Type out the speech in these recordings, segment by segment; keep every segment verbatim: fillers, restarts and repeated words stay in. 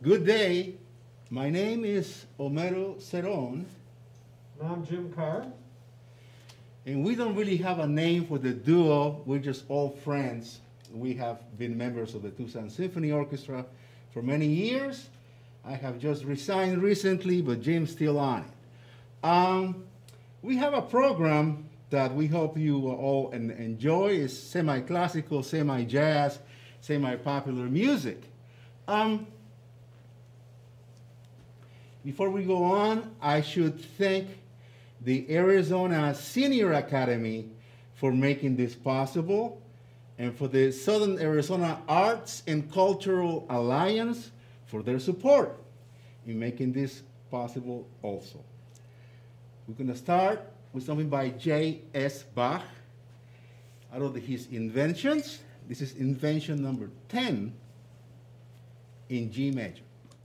Good day. My name is Homero Cerón. And I'm Jim Carr. And we don't really have a name for the duo. We're just all friends. We have been members of the Tucson Symphony Orchestra for many years. I have just resigned recently, but Jim's still on it. Um, we have a program that we hope you all en enjoy. It's semi-classical, semi-jazz, semi-popular music. Um, before we go on, I should thank the Arizona Senior Academy for making this possible, and for the Southern Arizona Arts and Cultural Alliance for their support in making this possible also. We're going to start with something by J S Bach out of the, his Inventions. This is Invention number ten in G major.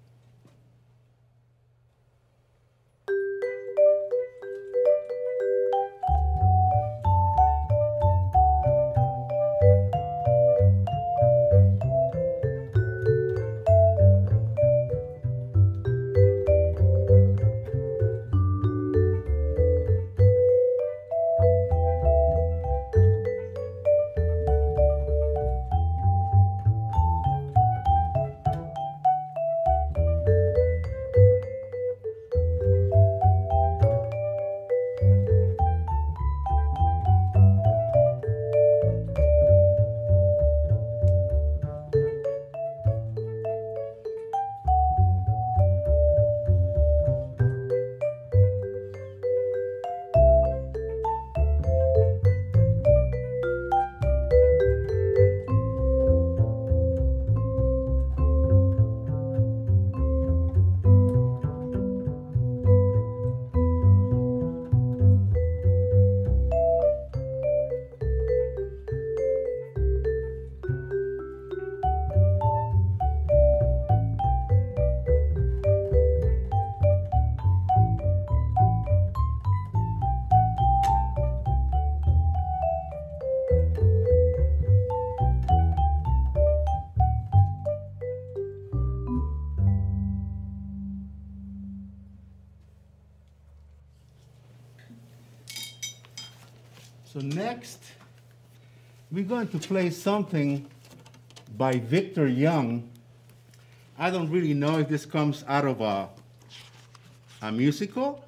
So next, we're going to play something by Victor Young. I don't really know if this comes out of a, a musical.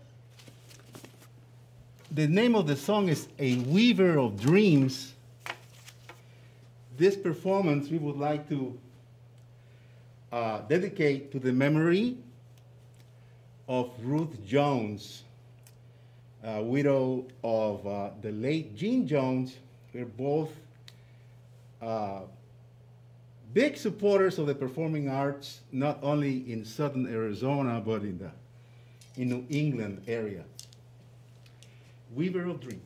The name of the song is A Weaver of Dreams. This performance we would like to uh, dedicate to the memory of Ruth Jones, Uh, widow of uh, the late Gene Jones. We're both uh, big supporters of the performing arts, not only in southern Arizona, but in the in New England area. Weaver of Dreams.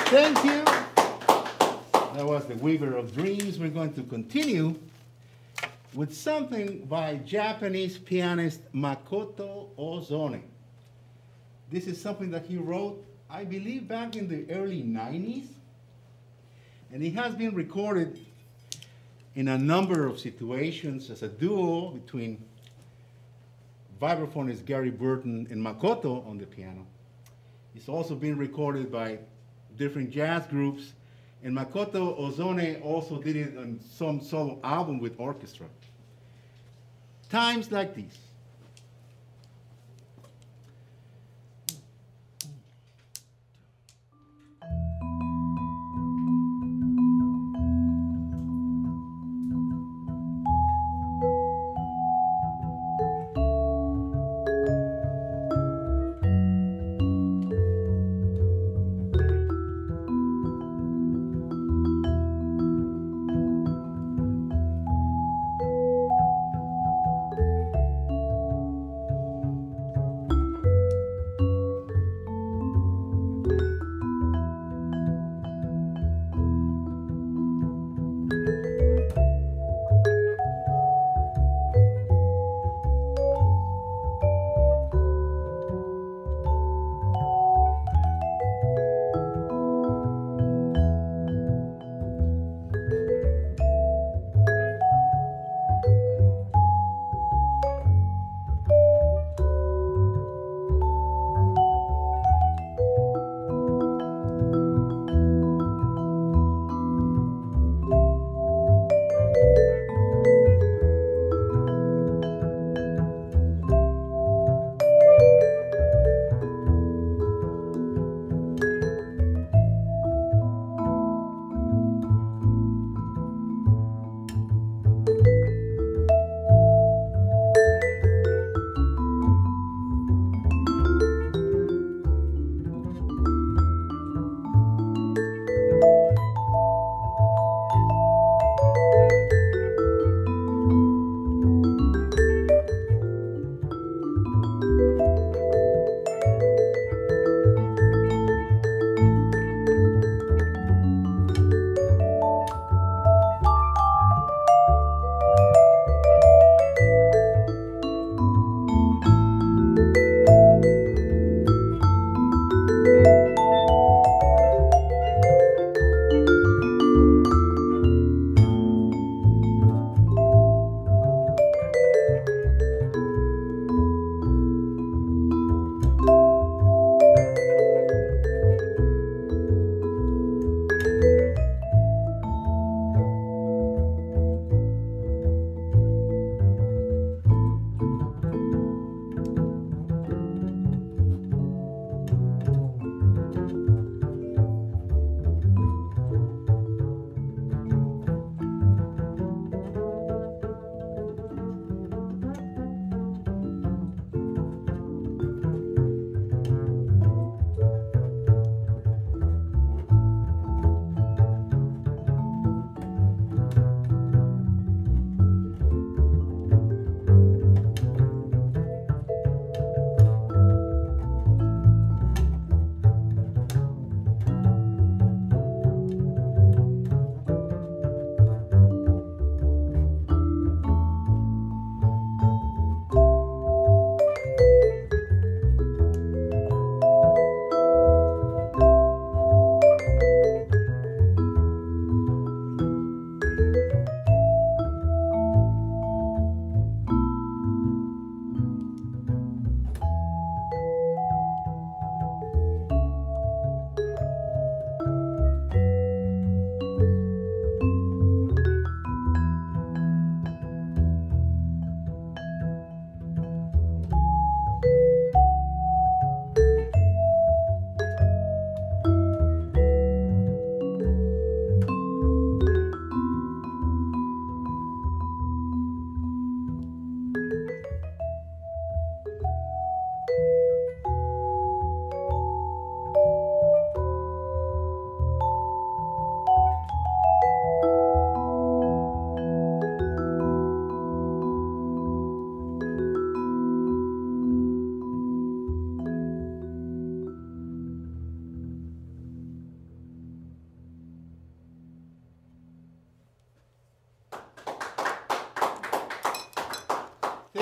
Thank you. That was the Weaver of Dreams. We're going to continue with something by Japanese pianist Makoto Ozone. This is something that he wrote, I believe, back in the early nineties. And it has been recorded in a number of situations as a duo between vibraphonist Gary Burton and Makoto on the piano. It's also been recorded by different jazz groups, and Makoto Ozone also did it on some solo album with orchestra. Times like these.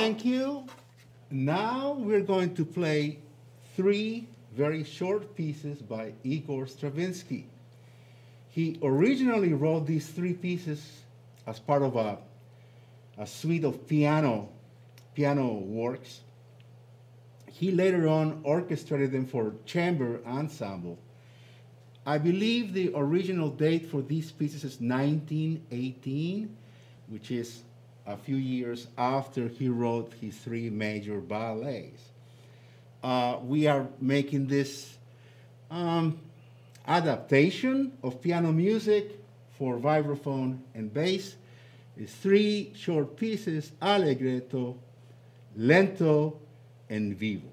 Thank you. Now we're going to play three very short pieces by Igor Stravinsky. He originally wrote these three pieces as part of a, a suite of piano, piano works. He later on orchestrated them for chamber ensemble. I believe the original date for these pieces is nineteen eighteen, which is a few years after he wrote his three major ballets. Uh, we are making this um, adaptation of piano music for vibraphone and bass. It's three short pieces, Allegretto, Lento, and Vivo.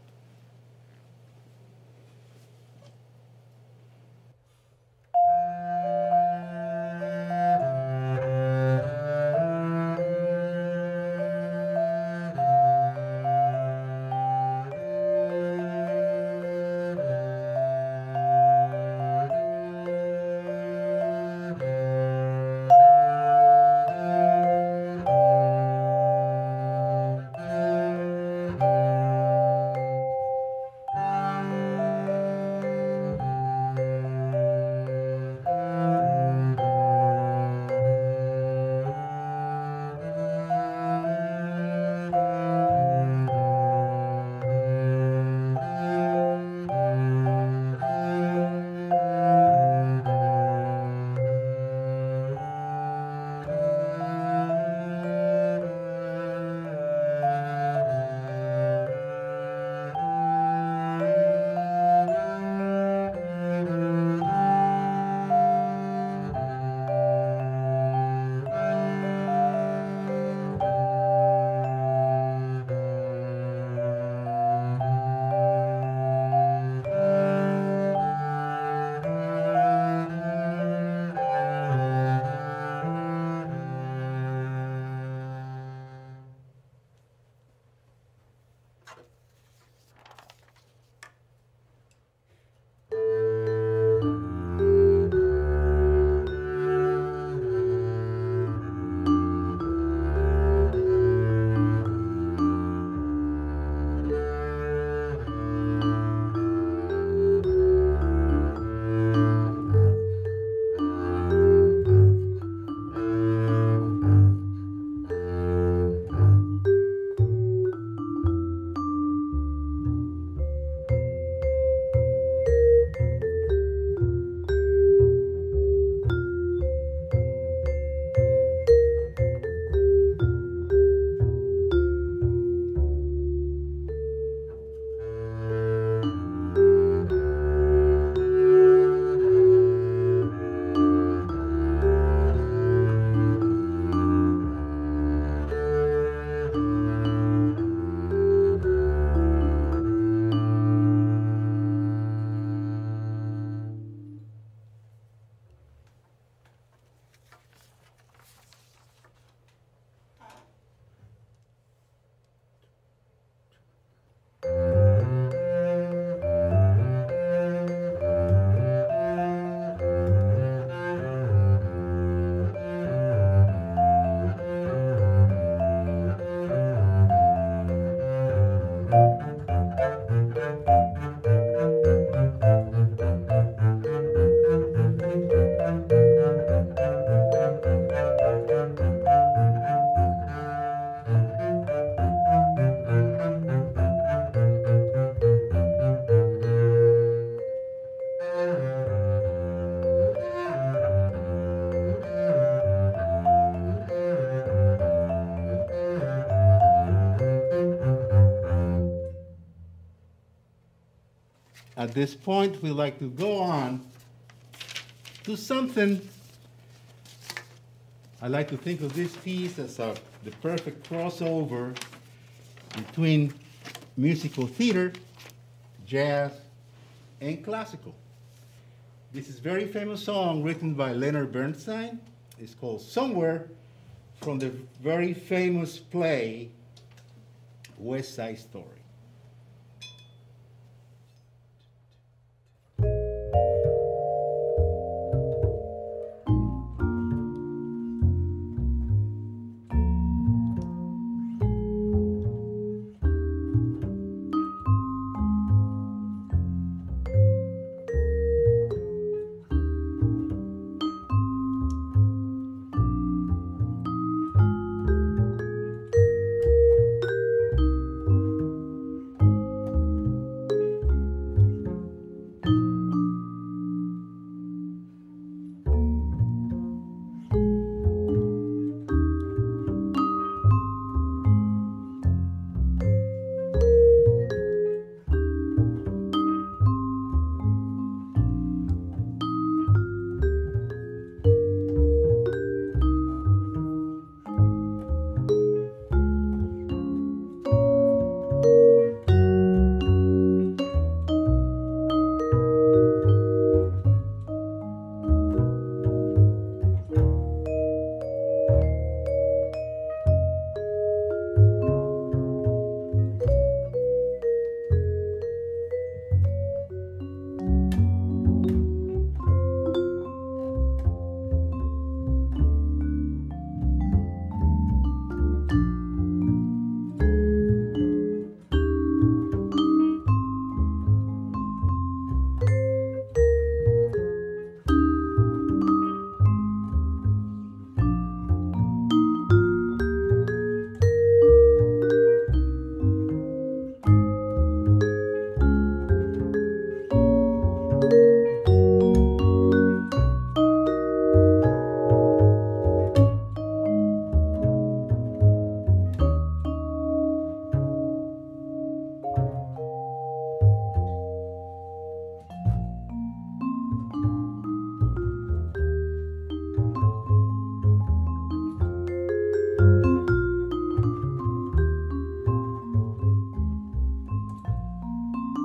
At this point, we like to go on to something. I like to think of this piece as a, the perfect crossover between musical theater, jazz, and classical. This is a very famous song written by Leonard Bernstein. It's called Somewhere, from the very famous play West Side Story.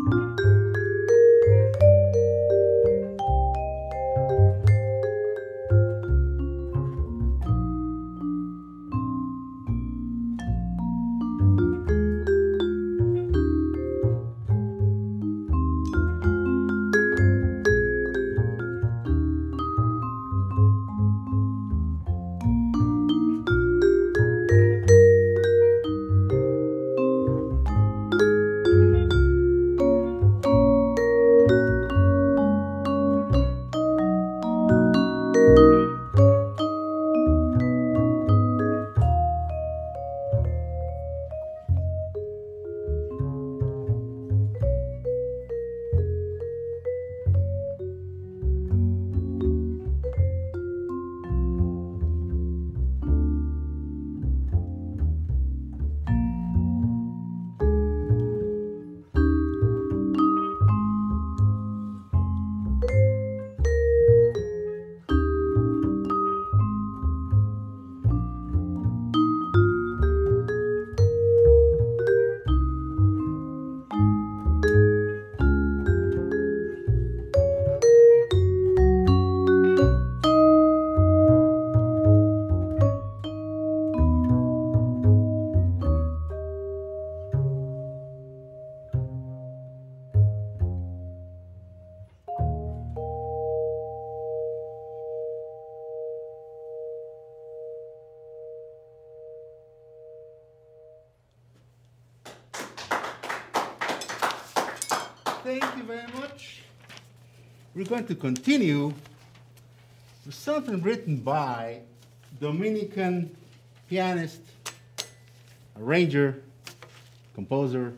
Thank you very much. We're going to continue with something written by Dominican pianist, arranger, composer,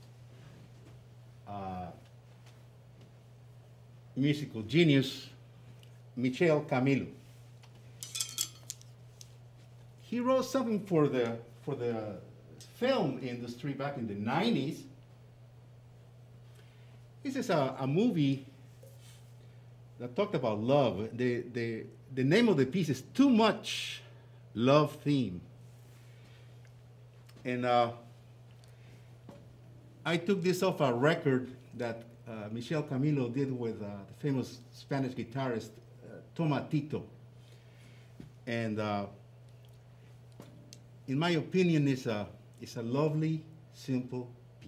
uh, musical genius, Michel Camilo. He wrote something for the, for the film industry back in the nineties. This is a, a movie that talked about love. The, the, the name of the piece is Too Much Love Theme. And uh, I took this off a record that uh, Michel Camilo did with uh, the famous Spanish guitarist uh, Tomatito. And uh, in my opinion, it's a, it's a lovely, simple piece.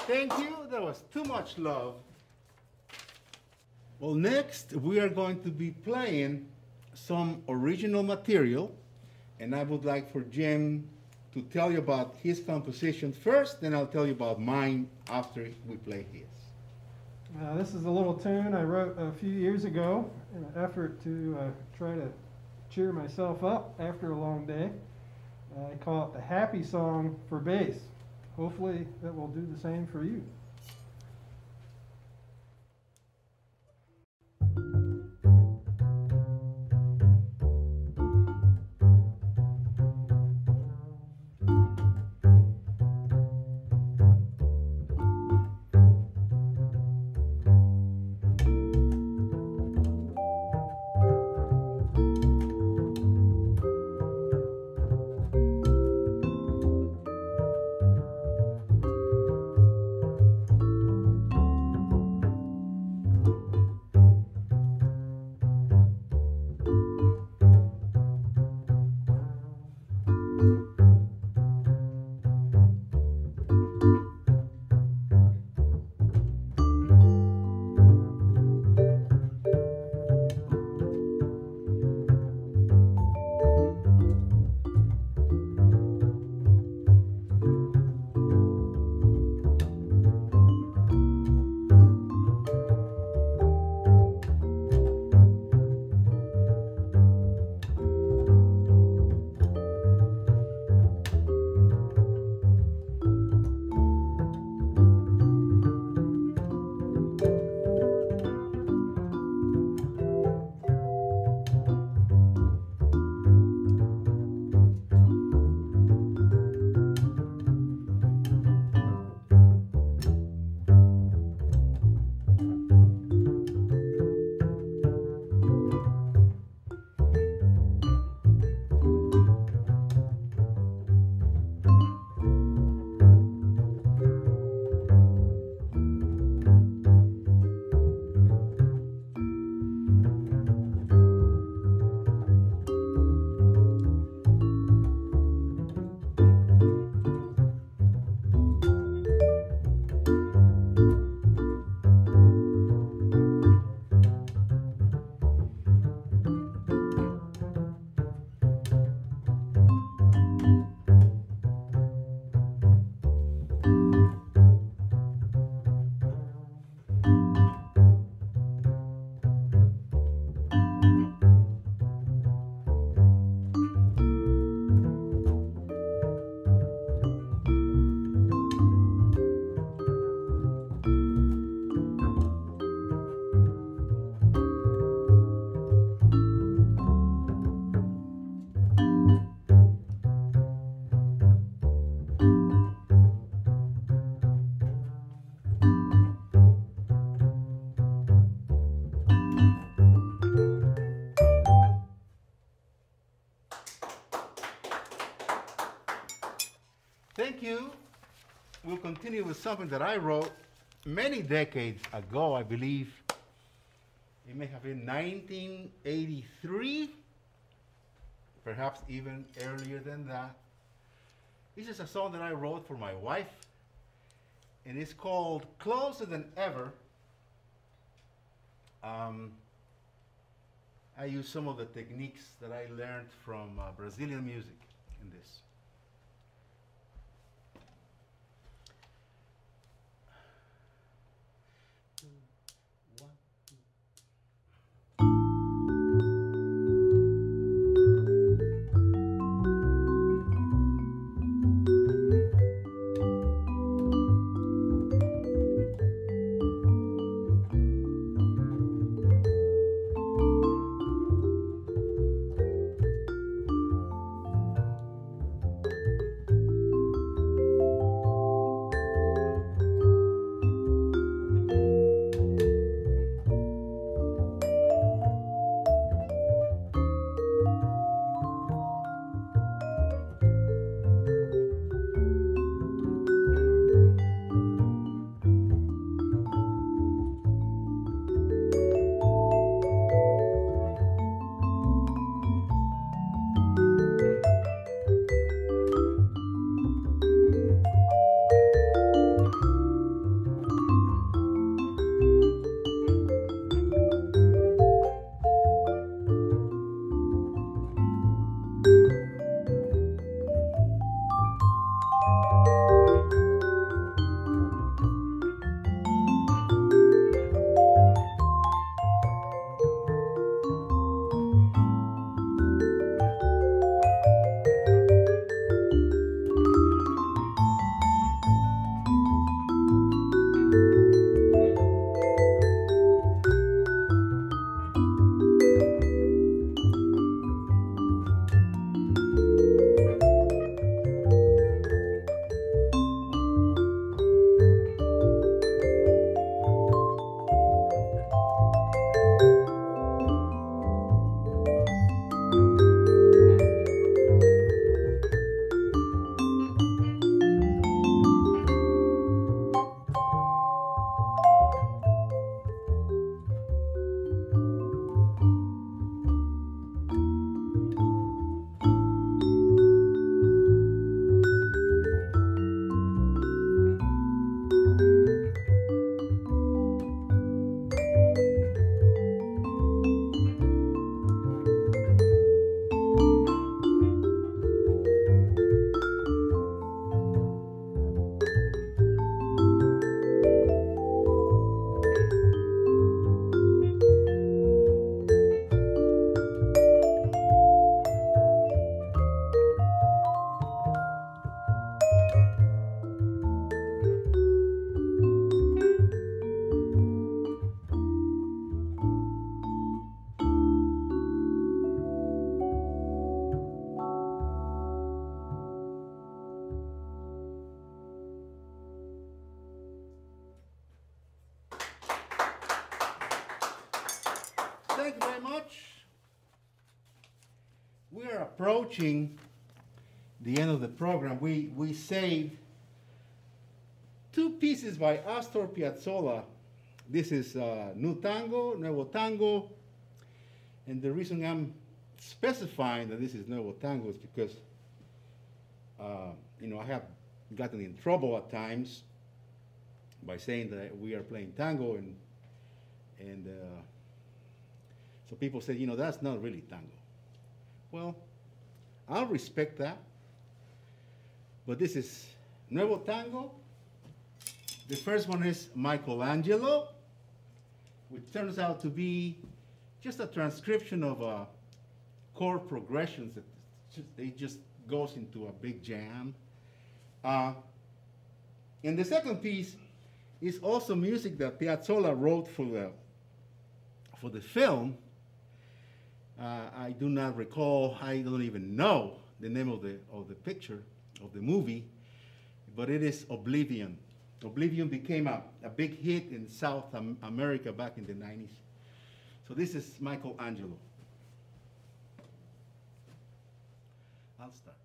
Thank you. That was too much love. Well, next we are going to be playing some original material, and I would like for Jim to tell you about his composition first, then I'll tell you about mine after we play his. Uh, this is a little tune I wrote a few years ago in an effort to uh, try to cheer myself up after a long day. Uh, I call it the Happy Song for Bass. Hopefully it will do the same for you. Thank you. We'll continue with something that I wrote many decades ago, I believe. It may have been nineteen eighty-three, perhaps even earlier than that. This is a song that I wrote for my wife, and it's called Closer Than Ever. Um, I use some of the techniques that I learned from uh, Brazilian music in this. thank you very much. We are approaching the end of the program. We, we saved two pieces by Astor Piazzolla. This is uh, New Tango, Nuevo Tango. And the reason I'm specifying that this is Nuevo Tango is because, uh, you know, I have gotten in trouble at times by saying that we are playing tango, and, and uh, so people say, you know, that's not really tango. Well, I'll respect that. But this is Nuevo Tango. The first one is Michelangelo, which turns out to be just a transcription of uh, chord progressions that just, it just goes into a big jam. Uh, and the second piece is also music that Piazzolla wrote for the, for the film. Uh, I do not recall, I don't even know the name of the, of the picture, of the movie, but it is Oblivion. Oblivion became a, a big hit in South America back in the nineties. So this is Michelangelo. I'll start.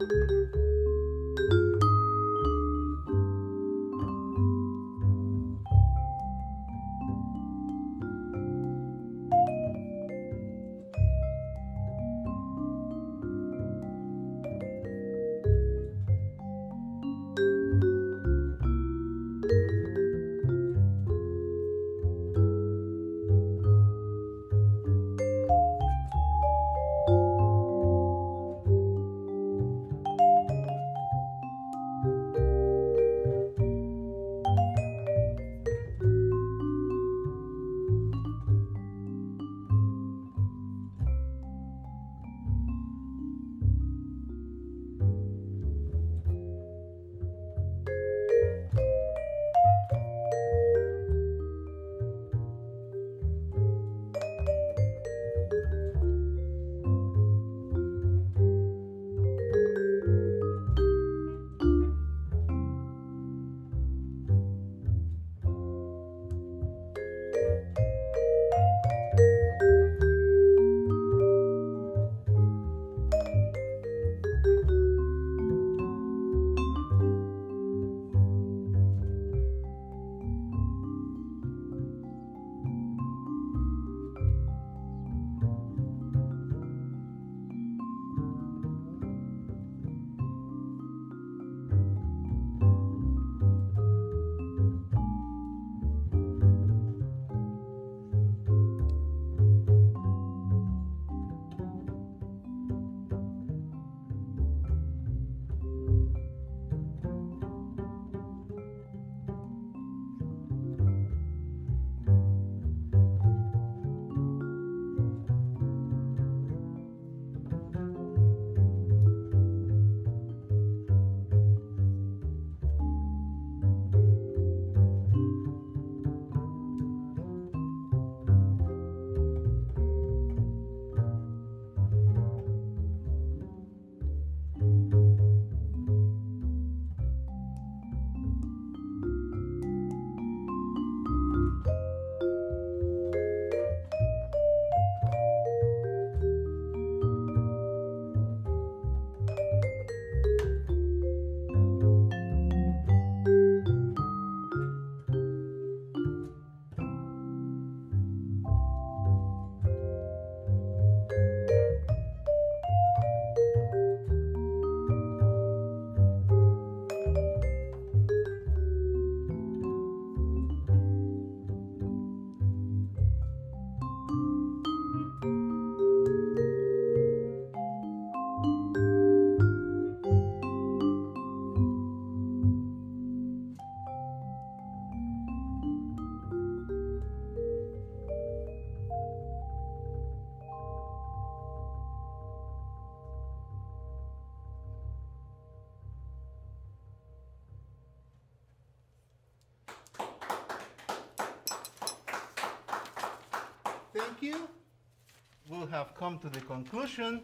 Thank you. We'll have come to the conclusion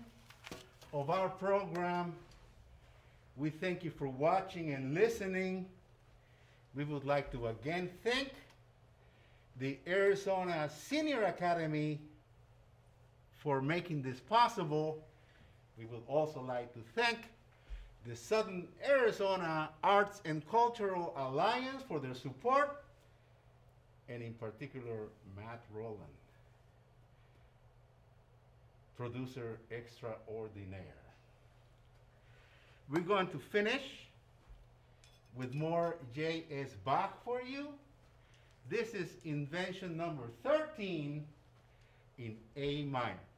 of our program. We thank you for watching and listening. We would like to again thank the Arizona Senior Academy for making this possible. We would also like to thank the Southern Arizona Arts and Cultural Alliance for their support, and in particular, Matt Rowland, producer extraordinaire. We're going to finish with more J S Bach for you. This is Invention number thirteen in A minor.